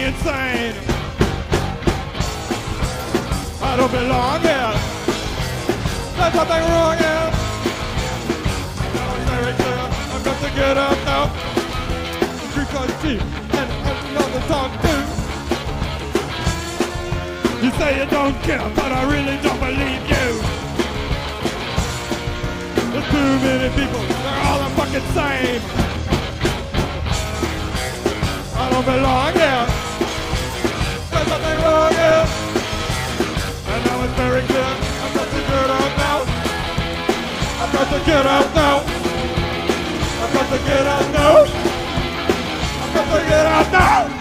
insane. I don't belong here. There's something wrong here. Now it's very clear. I've got to get up now. Because cheap and another talk too. You say you don't care, but I really don't believe you. There's too many people, they're all the fucking same. I don't belong here. There's nothing wrong here. And now it's very clear. I've got to get out now. I've got to get out now. I've got to get out now. I've got to get out now.